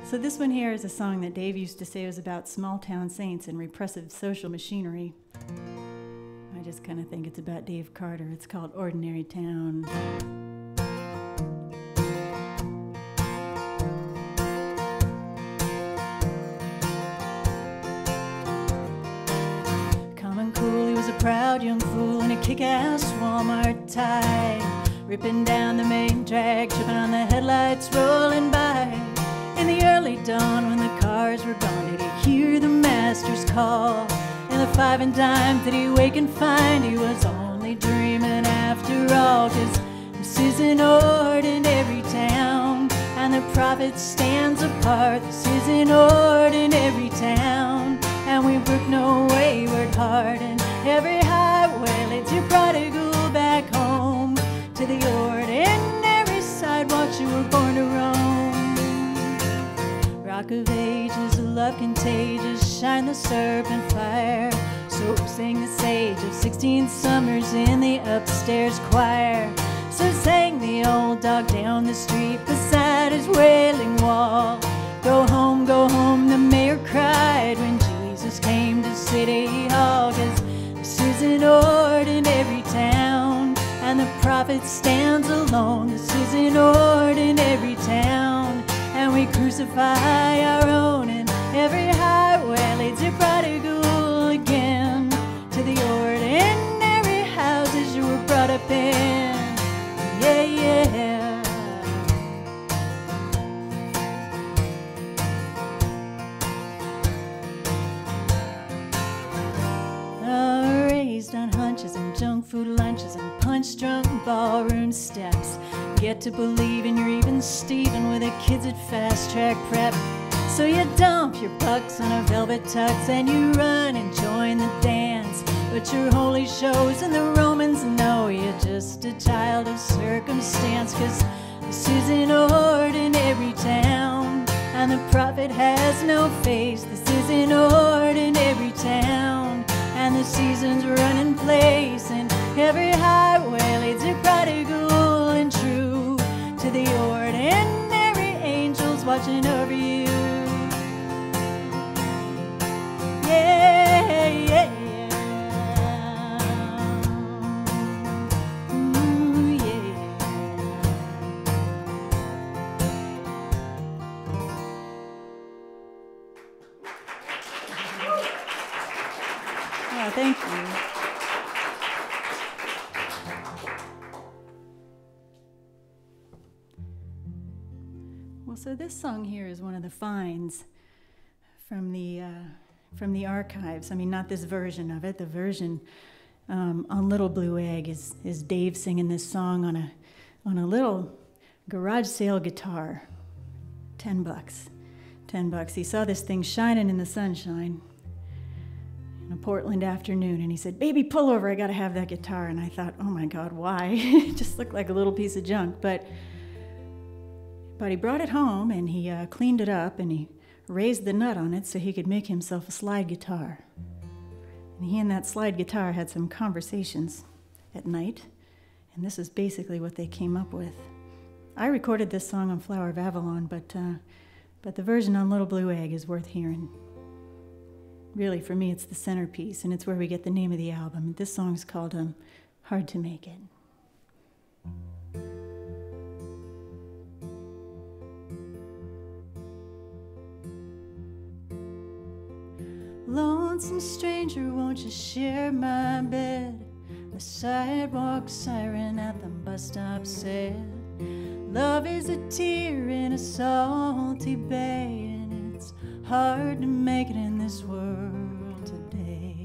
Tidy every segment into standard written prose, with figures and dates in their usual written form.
So this one here is a song that Dave used to say was about small town saints and repressive social machinery. I just kind of think it's about Dave Carter. It's called Ordinary Town. Common cool, he was a proud young fool in a kick-ass Walmart tie, ripping down the main drag, tripping on the headlights, rolling by. In the early dawn when the cars were gone, did he hear the master's call? In the five and dime did he wake and find he was only dreaming after all? 'Cause this is an ordinary town, and the prophet stands apart. This is an ordinary town, and we brook no wayward heart, and every highway leads your prodigal back home to the ordinary sidewalks you were born to roam. Rock of ages, love contagious, shine the serpent fire. So sang the sage of 16 summers in the upstairs choir. So sang the old dog down the street beside his wailing wall. Go home, the mayor cried when Jesus came to City Hall. 'Cause this is an ordinary town, and the prophet stands alone. This is an ordinary town, and we crucify our own, and every highway leads your prodigal again to the ordinary houses you were brought up in. Yeah, yeah. Raised on hunches and junk food lunches and punch-drunk ballroom steps. Get to believing you're even Steven with the kids at Fast Track Prep. So you dump your bucks on a velvet tux and you run and join the dance. But your holy shows and the Romans know you're just a child of circumstance. 'Cause this is an ordinary town, and the prophet has no face. This is an ordinary town, and the seasons run in place, and every highway leads your prodigal and true to the ordinary angels watching over you. Yeah, yeah, yeah. Ooh, yeah. Oh, thank you. Well, so this song here is one of the finds from the archives. I mean, not this version of it. The version on Little Blue Egg is Dave singing this song on a little garage sale guitar. $10. $10. He saw this thing shining in the sunshine in a Portland afternoon, and he said, "Baby, pull over, I gotta have that guitar." And I thought, oh my God, why? It just looked like a little piece of junk. But he brought it home, and he cleaned it up, and he raised the nut on it so he could make himself a slide guitar. And he and that slide guitar had some conversations at night, and this is basically what they came up with. I recorded this song on Flower of Avalon, but the version on Little Blue Egg is worth hearing. Really, for me, it's the centerpiece, and it's where we get the name of the album. This song's called Hard to Make It. Lonesome stranger, won't you share my bed? The sidewalk siren at the bus stop said, love is a tear in a salty bay, and it's hard to make it in this world today.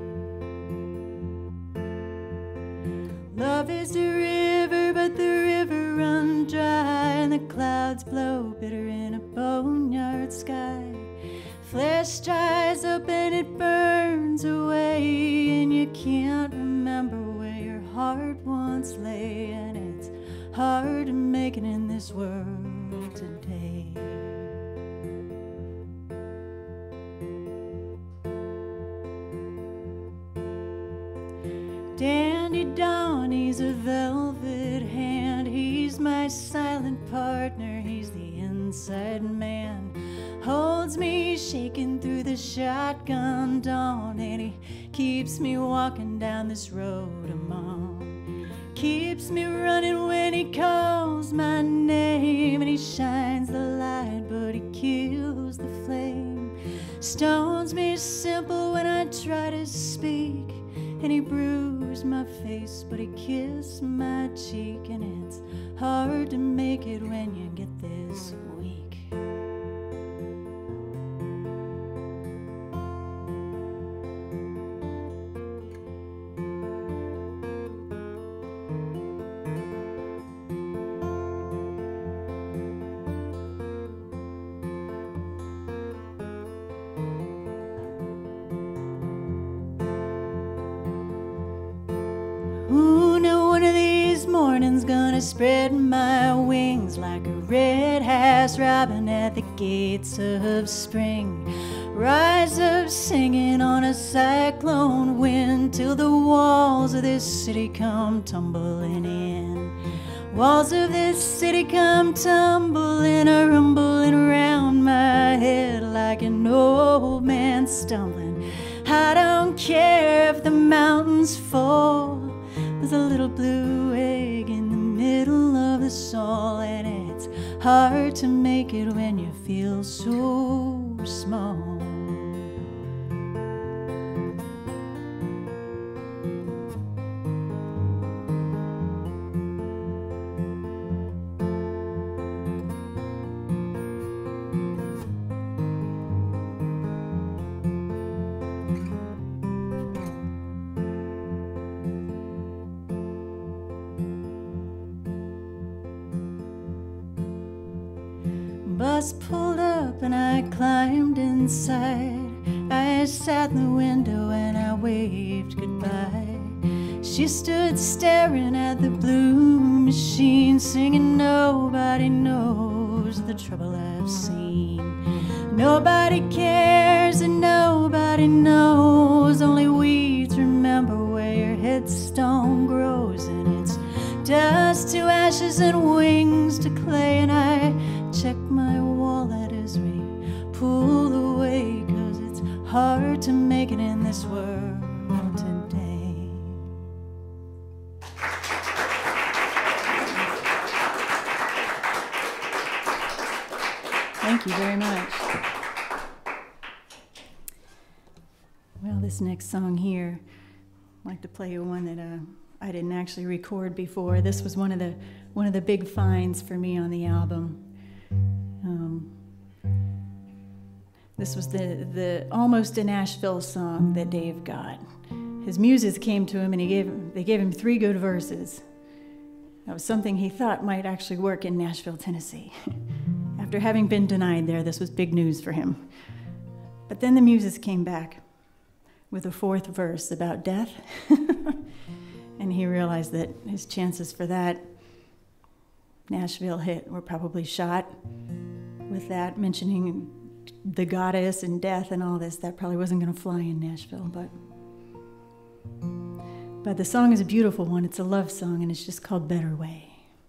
Love is a river, but the river runs dry, and the clouds blow bitter in a boneyard sky. Flesh dries up and it burns away, and you can't remember where your heart once lay, and it's hard to make it in this world today. Dandy Don, he's a velvet hand, he's my silent partner, he's the end inside man holds me shaking through the shotgun dawn, and he keeps me walking down this road I'm on. Keeps me running when he calls my name, and he shines the light but he kills the flame. Stones me simple when I try to speak, and he bruised my face but he kissed my cheek, and it's hard to make it when you get this weak. Who knew one of these mornings gonna spread my wings like a red-ass robin at the gates of spring? Rise up singing on a cyclone wind till the walls of this city come tumbling in. Walls of this city come tumbling, a rumbling around my head like an old man stumbling. I don't care if the mountains fall. There's a little blue egg in the middle of us all, and it's hard to make it when you feel so small. Bus pulled up and I climbed inside. I sat in the window and I waved goodbye. She stood staring at the blue machine, singing nobody knows the trouble I've seen. Nobody cares and nobody knows, only weeds remember where your headstone grows. And it's dust to ashes and wings to clay, and I check my wallet as we pull away, 'cause it's hard to make it in this world today. Thank you very much. Well, this next song here, I'd like to play you one that I didn't actually record before. This was one of the big finds for me on the album. This was the almost a Nashville song that Dave got. His muses came to him and they gave him 3 good verses. That was something he thought might actually work in Nashville, Tennessee. After having been denied there, this was big news for him. But then the muses came back with a 4th verse about death. And he realized that his chances for that Nashville hit were probably shot. With that, mentioning the goddess and death and all this, that probably wasn't going to fly in Nashville. But the song is a beautiful one. It's a love song, and it's just called Better Way.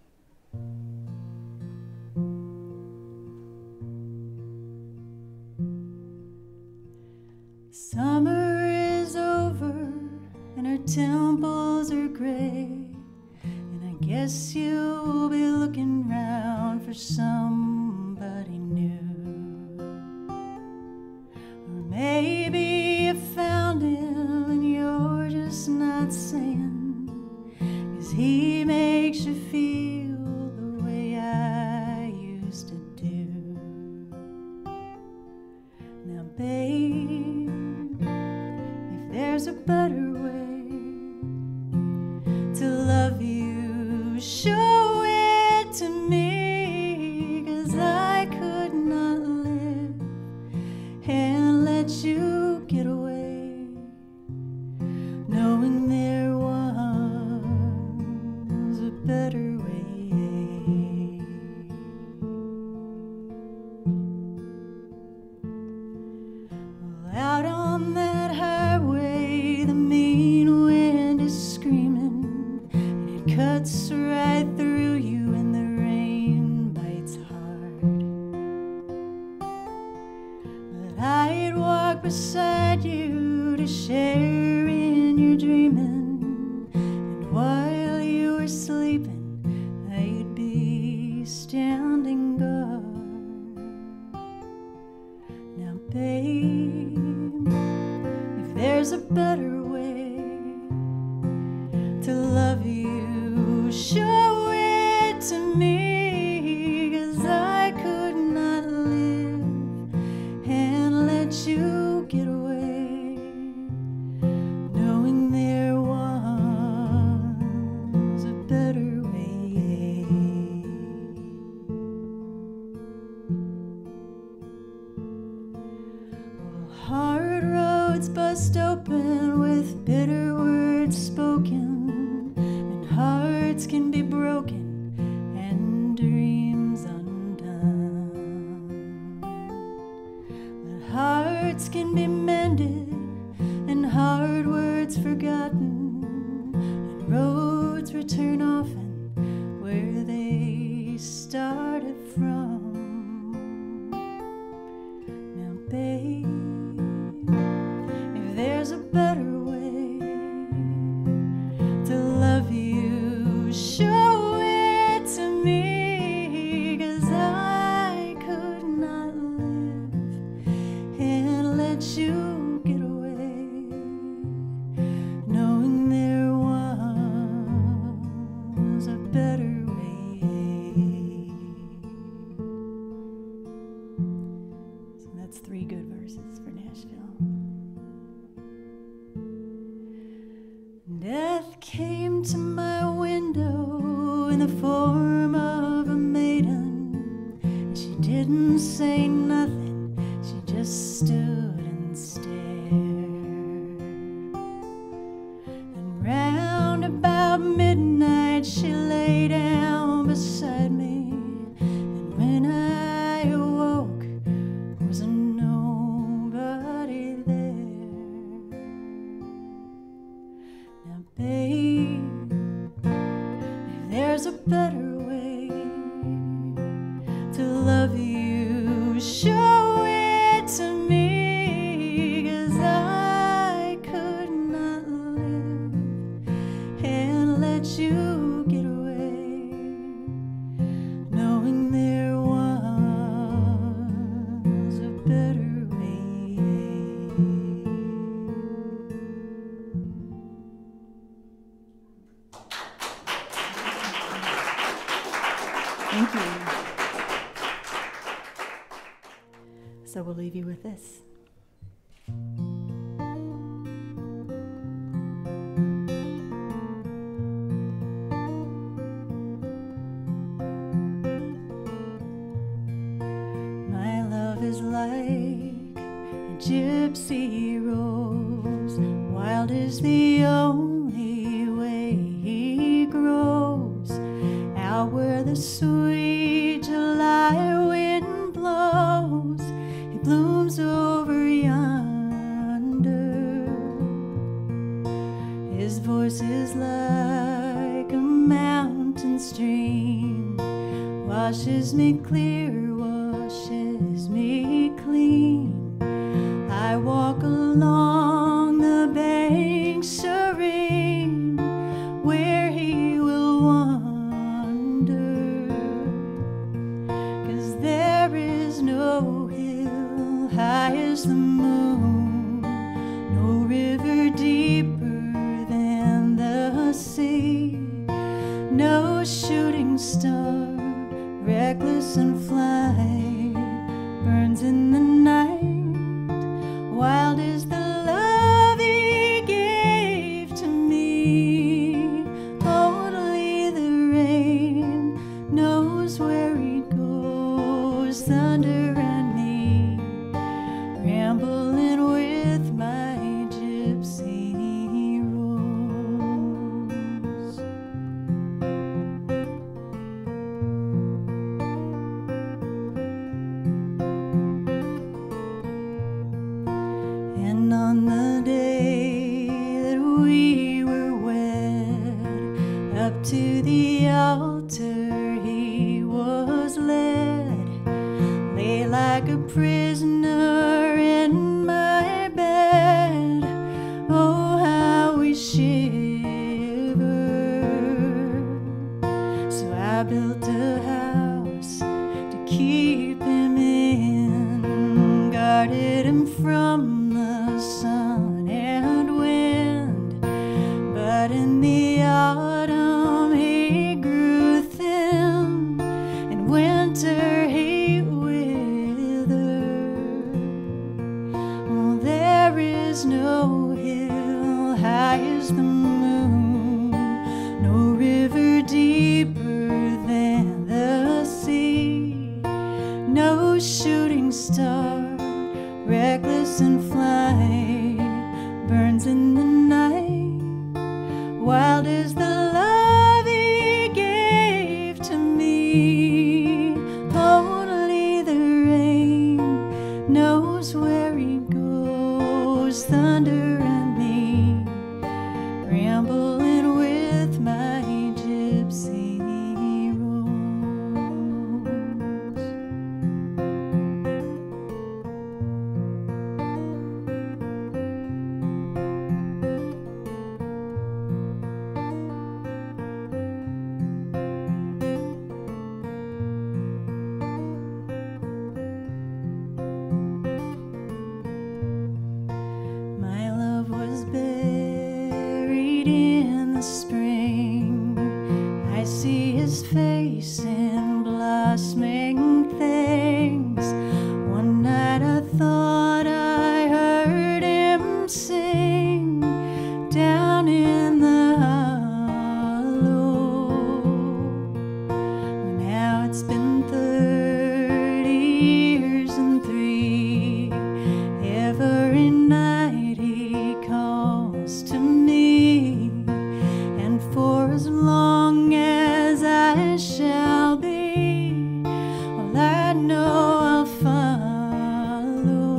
Summer is over and our temples are gray, and I guess you'll be looking round for somebody new. Or maybe you found him and you're just not saying, 'cause he makes you feel the way I used to do. Now babe, if there's a better way to love you, show it to me, 'cause I could not live and let you get away, knowing there was a better way. Well, out on that highway, the beside you to share in your dreaming, and while you were sleeping, I'd be standing guard. Now, babe, if there's a better way to love you, show it to me, 'cause I could not live and let you get away, knowing there was a better way. Well, hard roads bust open with bitter words spoken, and hearts can be broken and dreams undone. But hearts can be mended and hard words forgotten, and roads return often where they started from. Now, babe, if there's a better way to love you, show it to me, 'cause I could not live and let you get away, knowing there was a better way. So that's 3 good verses for Nashville. Death came to my window in the form of a maiden, and she didn't say nothing, she just stood and stared. And round about midnight she lay down beside me, and when I awoke, wasn't nobody there. Now, babe, if there's a better way to love you, show it to me, 'cause I could not live and let you get away, knowing there was a better way. Thank you. So we'll leave you with this. My love is like a gypsy rose, wild is the only way he grows, out where the sweet July wind blows, he blooms over yonder. His voice is like a mountain stream, washes me clear, washes me clean. I walk along the bank serene, where he will wander, 'cause there is no hill high as the moon, no river deeper than the sea, no shooting star, reckless and flight, burns in the night. Wild is the love he gave to me. Only the rain knows where he goes. Thunder and me, rambling with my gypsy rose. And on the day that we were wed, up to the altar he was led, lay like a prisoner in my guarded him from the sun and wind, but in the autumn he grew thin, in winter he withered. Oh, there is no hill high as the moon, no river deeper than the sea, no shooting star, reckless in flight, burns in the night. Wild is the love he gave to me. Only the rain knows where he goes. Thunder and me, rambling with my gypsy rose. My love was buried in the spring. I see his face in blossoming things. One night I thought I heard him sing down in the hollow. Well, now it's been 30 years and 3. Every night he calls to me, and for as long as I shall be, well, I know I'll follow,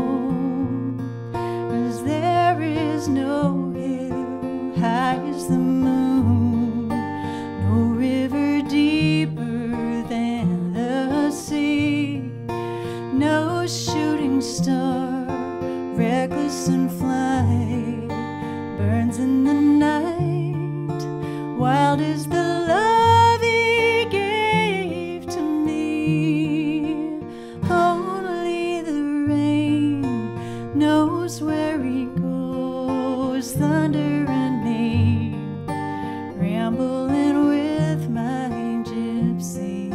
'cause there is no hill high as the moon, no river deeper than the sea, no shooting star, reckless in flight, burns in the night. Wild is the love he gave to me. Only the rain knows where he goes. Thunder and me, rambling with my gypsy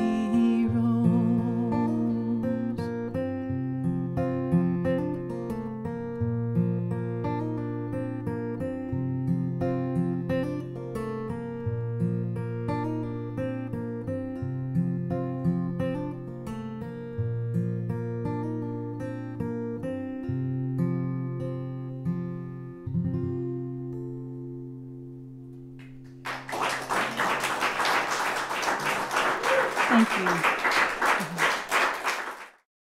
rose. Thank you.